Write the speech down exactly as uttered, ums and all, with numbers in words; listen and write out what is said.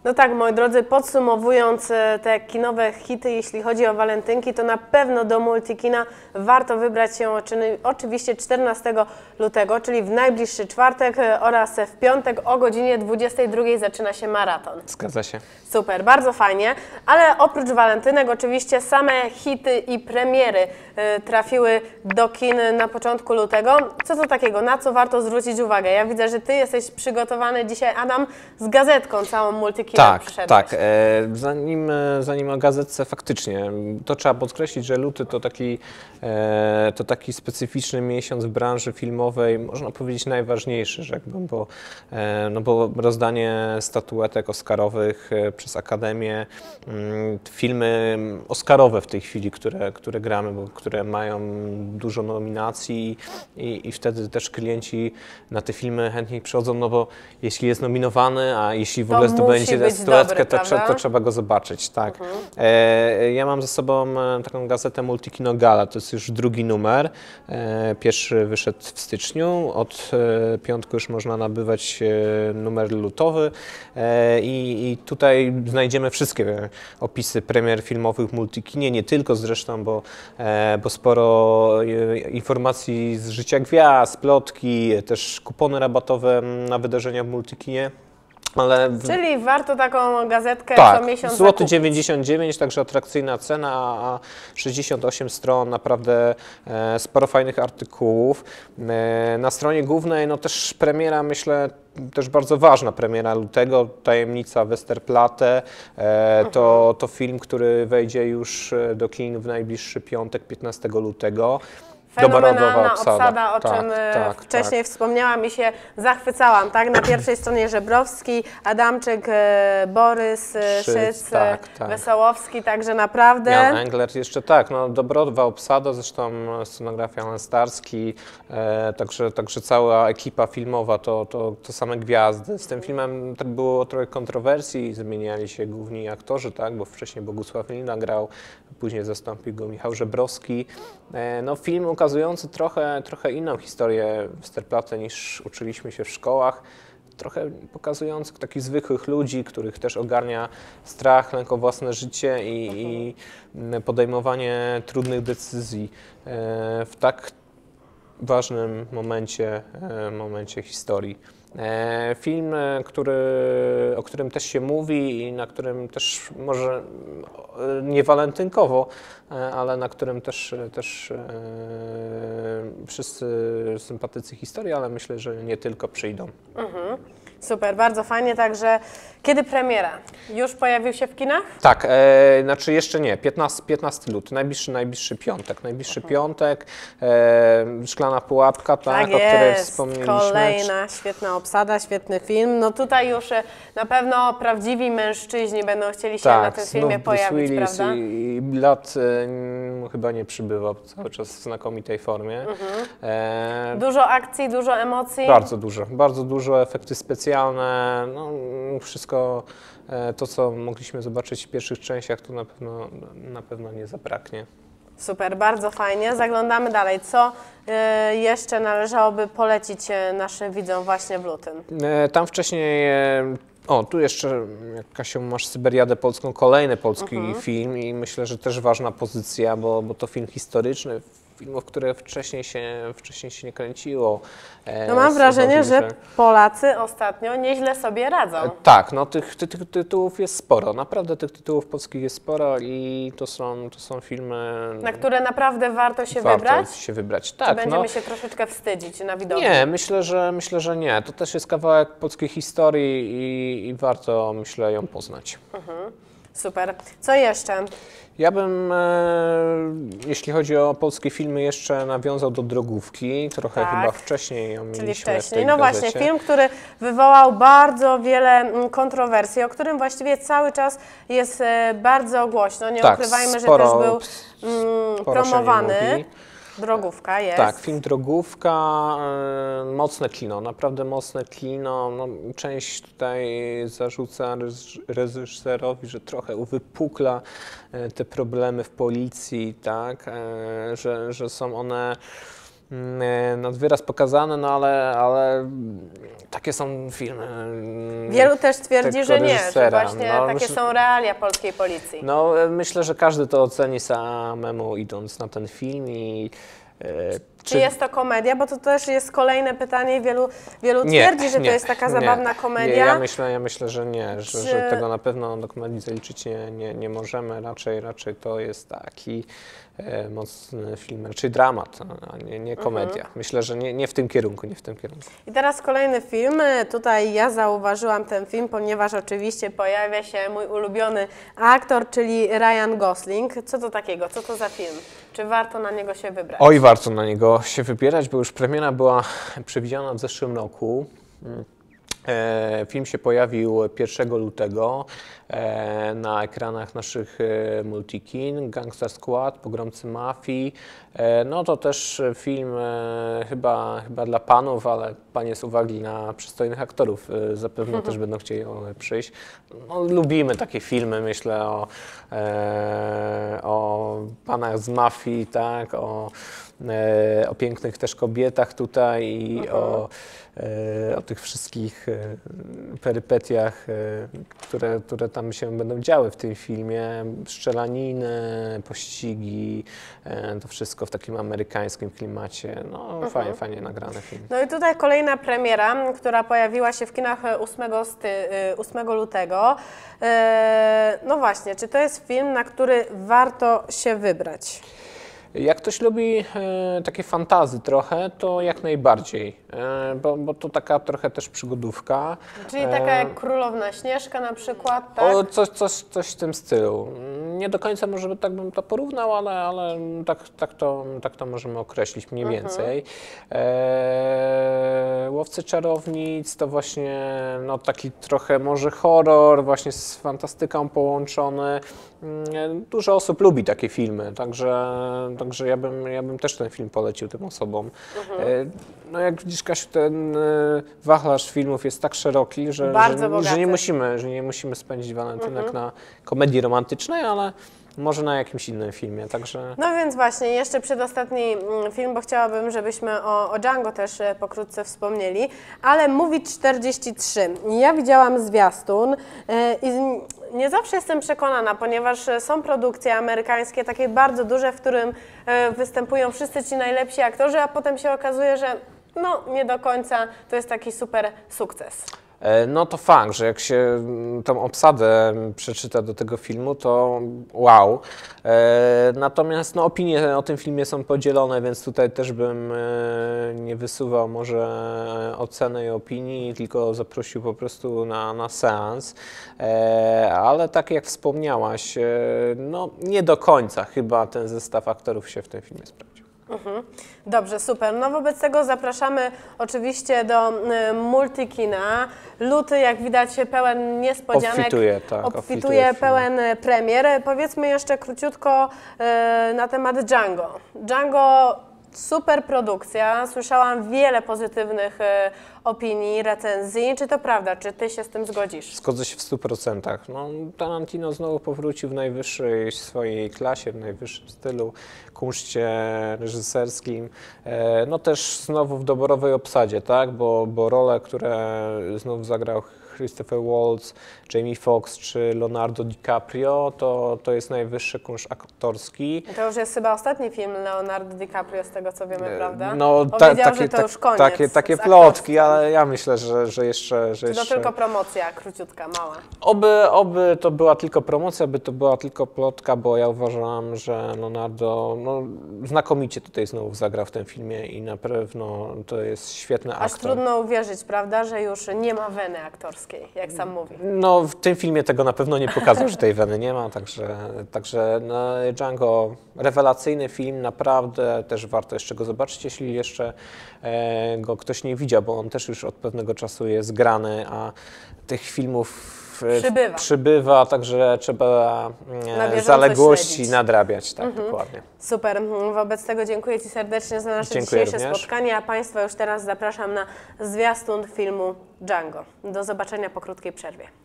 No tak, moi drodzy, podsumowując te kinowe hity, jeśli chodzi o walentynki, to na pewno do Multikina warto wybrać się oczywiście czternastego lutego, czyli w najbliższy czwartek oraz w piątek o godzinie dwudziestej drugiej zaczyna się maraton. Zgadza się. Super, bardzo fajnie, ale oprócz walentynek oczywiście same hity i premiery y, trafiły do kin na początku lutego. Co to takiego, na co warto zwrócić uwagę? Ja widzę, że Ty jesteś przygotowany dzisiaj, Adam, z gazetką całą Multikina. Tak, tak. E, zanim, zanim o gazetce faktycznie, to trzeba podkreślić, że luty to taki, e, to taki specyficzny miesiąc w branży filmowej, można powiedzieć najważniejszy, rzekłbym, bo, e, no bo rozdanie statuetek oscarowych przez Akademię, filmy oscarowe w tej chwili, które, które gramy, bo które mają dużo nominacji i, i wtedy też klienci na te filmy chętniej przychodzą, no bo jeśli jest nominowany, a jeśli w to ogóle zdobędzie tę statuetkę, to, dobry, to trzeba go zobaczyć, tak. Mhm. E, ja mam ze sobą taką gazetę Multikino Gala, to jest już drugi numer, e, pierwszy wyszedł w styczniu, od e, piątku już można nabywać e, numer lutowy e, i, i tutaj znajdziemy wszystkie opisy premier filmowych w Multikinie, nie tylko zresztą, bo, e, bo sporo e, informacji z życia gwiazd, plotki, też kupony rabatowe na wydarzenia w Multikinie. Ale w... Czyli warto taką gazetkę tak, co miesiąc złoty zakupić. dziewięćdziesiąt dziewięć, także atrakcyjna cena, a sześćdziesiąt osiem stron, naprawdę e, sporo fajnych artykułów. E, na stronie głównej no też premiera, myślę, też bardzo ważna premiera lutego, Tajemnica Westerplatte. E, to, to film, który wejdzie już do kin w najbliższy piątek, piętnastego lutego. Fenomenalna obsada, obsada o tak, czym tak, wcześniej tak. wspomniałam i się zachwycałam. Tak? Na pierwszej stronie Żebrowski, Adamczyk, Borys, Szyc, Szyc tak, tak. Wesołowski, także naprawdę... Jan Engler jeszcze tak, no dobrowa obsada, zresztą scenografia Alan Starski, e, także, także cała ekipa filmowa to, to, to same gwiazdy. Z tym filmem było trochę kontrowersji, zmieniali się główni aktorzy, tak, bo wcześniej Bogusław Lina grał, później zastąpił go Michał Żebrowski. E, no film ukazujący trochę, trochę inną historię Westerplatte niż uczyliśmy się w szkołach. Trochę pokazujący takich zwykłych ludzi, których też ogarnia strach, lęk o własne życie i, i podejmowanie trudnych decyzji w tak ważnym momencie, momencie historii. Film, który, o którym też się mówi i na którym też może nie walentynkowo, ale na którym też, też wszyscy sympatycy historii, ale myślę, że nie tylko przyjdą. Mhm. Super, bardzo fajnie, także kiedy premiera? Już pojawił się w kinach? Tak, e, znaczy jeszcze nie, piętnasty luty, najbliższy, najbliższy piątek, najbliższy mhm. piątek, e, Szklana pułapka, tak, tak o której jest, wspomnieliśmy. Kolejna świetna obsada, świetny film. No tutaj już na pewno prawdziwi mężczyźni będą chcieli się tak, na tym filmie pojawić, Willis prawda? I, i lat e, chyba nie przybywa cały czas w znakomitej formie. Mhm. E, dużo akcji, dużo emocji. Bardzo dużo, bardzo dużo, efekty specjalne, no, wszystko to, co mogliśmy zobaczyć w pierwszych częściach, to na pewno, na pewno nie zabraknie. Super, bardzo fajnie. Zaglądamy dalej. Co y, jeszcze należałoby polecić naszym widzom właśnie w lutym? Tam wcześniej, o tu jeszcze, jak Kasiu, masz Syberiadę Polską, kolejny polski mhm. film i myślę, że też ważna pozycja, bo, bo to film historyczny, filmów, które wcześniej się, wcześniej się nie kręciło. No mam wrażenie, że Polacy ostatnio nieźle sobie radzą. Tak, no tych, tych, tych tytułów jest sporo, naprawdę tych tytułów polskich jest sporo i to są, to są filmy... Na które naprawdę warto się warto wybrać? się wybrać, tak. Czy będziemy no, się troszeczkę wstydzić na widowni? Nie, myślę, że myślę, że nie. To też jest kawałek polskiej historii i, i warto, myślę, ją poznać. Mhm. Super. Co jeszcze? Ja bym, e, jeśli chodzi o polskie filmy, jeszcze nawiązał do Drogówki. Trochę tak. chyba wcześniej ją mieliśmy. Czyli wcześniej. W tej no gazecie. właśnie, film, który wywołał bardzo wiele kontrowersji, o którym właściwie cały czas jest bardzo głośno. Nie tak, ukrywajmy, sporo, że też był mm, promowany. Drogówka jest. Tak, film Drogówka, y, mocne kino, naprawdę mocne kino. No, część tutaj zarzuca reżyserowi, że trochę uwypukla y, te problemy w policji, tak, y, że, że są one nad wyraz pokazane, no ale, ale takie są filmy. mm, Wielu też twierdzi, tego że nie, że reżysera. właśnie No, takie myślę- są realia polskiej policji. No, myślę, że każdy to oceni samemu, idąc na ten film i e, Czy jest to komedia? Bo to też jest kolejne pytanie. Wielu, wielu Nie, twierdzi, że nie, to jest taka nie. zabawna Nie, komedia. ja myślę, ja myślę, że nie, że, Czy- że tego na pewno do komedii zaliczyć nie, nie, nie możemy. Raczej, raczej to jest taki e, mocny film, raczej dramat, a nie, nie komedia. Mhm. Myślę, że nie, nie w tym kierunku, nie w tym kierunku. I teraz kolejny film. Tutaj ja zauważyłam ten film, ponieważ oczywiście pojawia się mój ulubiony aktor, czyli Ryan Gosling. Co to takiego? Co to za film? Czy warto na niego się wybrać? Oj, warto na niego się wybierać, bo już premiera była przewidziana w zeszłym roku. E, Film się pojawił pierwszego lutego e, na ekranach naszych e, multikin. Gangster Squad, Pogromcy Mafii. E, No to też film e, chyba, chyba dla panów, ale panie z uwagi na przystojnych aktorów e, zapewne też będą chcieli e, przyjść. No, lubimy takie filmy, myślę o, e, o panach z mafii, tak, o, e, o pięknych też kobietach tutaj i o, e, o tych wszystkich e, perypetiach, e, które, które tam się będą działy w tym filmie. Strzelaniny, pościgi, e, to wszystko w takim amerykańskim klimacie. No fajnie, fajnie nagrany film. No i tutaj kolejna premiera, która pojawiła się w kinach ósmego, sty, ósmego lutego. E, No właśnie, czy to jest film, na który warto się wybrać? Jak ktoś lubi e, takie fantazy trochę, to jak najbardziej, e, bo, bo to taka trochę też przygodówka. Czyli taka jak Królowna Śnieżka na przykład, tak? O, coś, coś, coś w tym stylu. Nie do końca może tak bym to porównał, ale, ale tak, tak, to, tak to możemy określić mniej więcej. E, Łowcy Czarownic to właśnie no, taki trochę może horror, właśnie z fantastyką połączony. Mm, Dużo osób lubi takie filmy, także, także ja, bym, ja bym też ten film polecił tym osobom. E, No jak widzisz, Kasiu, ten e, wachlarz filmów jest tak szeroki, że, Bardzo że, że bogaty. nie musimy, że nie musimy spędzić walentynek na komedii romantycznej, ale może na jakimś innym filmie, także... No więc właśnie, jeszcze przedostatni mm, film, bo chciałabym, żebyśmy o, o Django też e, pokrótce wspomnieli, ale Movie czterdzieści trzy. Ja widziałam zwiastun e, i z- nie zawsze jestem przekonana, ponieważ e, są produkcje amerykańskie takie bardzo duże, w którym e, występują wszyscy ci najlepsi aktorzy, a potem się okazuje, że no nie do końca to jest taki super sukces. E, No to fakt, że jak się mm, tą obsadę przeczyta do tego filmu, to wow. E, Natomiast no, opinie o tym filmie są podzielone, więc tutaj też bym e, nie wysuwał może oceny i opinii, tylko zaprosił po prostu na, na seans. E, Ale tak jak wspomniałaś, e, no nie do końca chyba ten zestaw aktorów się w tym filmie sprawdził. Dobrze, super. No wobec tego zapraszamy oczywiście do y, Multikina. Luty, jak widać, pełen niespodzianek. Obfituje, tak, Obfituje, obfituje w pełen y, premier. Powiedzmy jeszcze króciutko y, na temat Django. Django, super produkcja. Słyszałam wiele pozytywnych y, opinii, recenzji. Czy to prawda? Czy ty się z tym zgodzisz? Zgodzę się w stu procentach. No, Tarantino znowu powrócił w najwyższej swojej klasie, w najwyższym stylu, kunszcie reżyserskim. E, No też znowu w doborowej obsadzie, tak? Bo, bo role, które znowu zagrał Christopher Waltz, Jamie Foxx czy Leonardo DiCaprio, to, to jest najwyższy kunszt aktorski. To już jest chyba ostatni film Leonardo DiCaprio, z tego co wiemy, prawda? No, On ta, powiedział, takie, że to tak- już koniec takie, takie z plotki, aktorstwem. ale ja myślę, że, że jeszcze... Że Czy to jeszcze... tylko promocja, króciutka, mała? Oby, oby to była tylko promocja, by to była tylko plotka, bo ja uważam, że Leonardo no, znakomicie tutaj znowu zagrał w tym filmie i na pewno to jest świetny Aż aktor. trudno uwierzyć, prawda, że już nie ma weny aktorskiej, jak sam mówi. No w tym filmie tego na pewno nie pokazał, że tej weny nie ma, także, także no, Django rewelacyjny film, naprawdę też warto jeszcze go zobaczyć, jeśli jeszcze e, go ktoś nie widział, bo on też już od pewnego czasu jest grany, a tych filmów e, Przybywa. przybywa, także trzeba Na e, bieżąco zaległości śledzić. nadrabiać, tak dokładnie. Super, wobec tego dziękuję Ci serdecznie za nasze Dziękuję dzisiejsze również. spotkanie, a Państwa już teraz zapraszam na zwiastun filmu Django. Do zobaczenia po krótkiej przerwie.